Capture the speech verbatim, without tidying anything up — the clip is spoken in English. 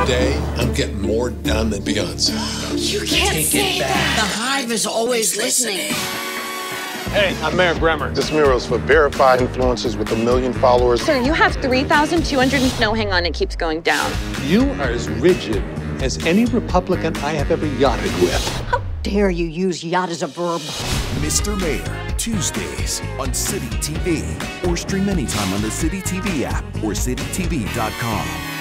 day, I'm getting more done than Beyonce. You can't Take say it back. that. The Hive is always listening. Hey, I'm Neil Bremer. This mural's for verified influencers with a million followers. Sir, you have three thousand two hundred. No, hang on, it keeps going down. You are as rigid as any Republican I have ever yachted with. How dare you use yacht as a verb? Mister Mayor, Tuesdays on City T V. Or stream anytime on the City T V app or city t v dot com.